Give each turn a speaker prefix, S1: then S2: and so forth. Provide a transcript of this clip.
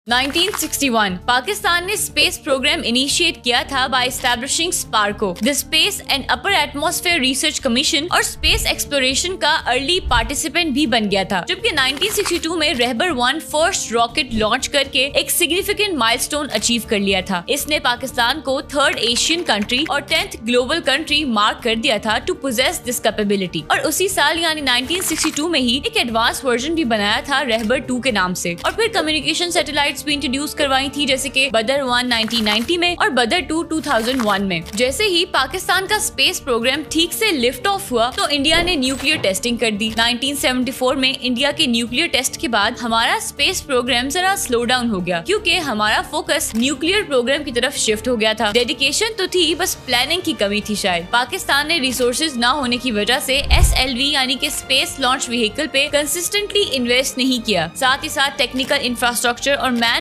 S1: 1961 पाकिस्तान ने space programme initiate किया था by establishing SUPARCO, the space and upper atmosphere research commission, और स्पेस एक्सप्लोरेशन का अर्ली पार्टिसिपेंट भी बन गया था। जबकि 1962 में रहबर 1 फर्स्ट रॉकेट लॉन्च करके एक सिग्निफिकेंट माइलस्टोन अचीव कर लिया था। इसने पाकिस्तान को 3rd एशियन कंट्री और 10th ग्लोबल कंट्री मार्क कर दिया था टू पोजेस दिस कैपेबिलिटी। और उसी साल यानी 1962 में ही एक एडवांस वर्जन भी बनाया था रहबर 2 के नाम से। और फिर कम्युनिकेशन सैटेलाइट भी इंट्रोड्यूस करवाई थी, जैसे कि बदर 1 1990 में और बदर 2 2001 में। जैसे ही पाकिस्तान का स्पेस प्रोग्राम ठीक से लिफ्ट ऑफ हुआ तो इंडिया ने न्यूक्लियर टेस्टिंग कर दी। 1974 में इंडिया के न्यूक्लियर टेस्ट के बाद हमारा स्पेस प्रोग्राम जरा स्लो डाउन हो गया, क्योंकि हमारा फोकस न्यूक्लियर प्रोग्राम की तरफ शिफ्ट हो गया था। डेडिकेशन तो थी, बस प्लानिंग की कमी थी शायद। पाकिस्तान ने रिसोर्सेज न होने की वजह से SLV यानी कि स्पेस लॉन्च व्हीकल पे कंसिस्टेंटली इन्वेस्ट नहीं किया। साथ ही साथ टेक्निकल इंफ्रास्ट्रक्चर और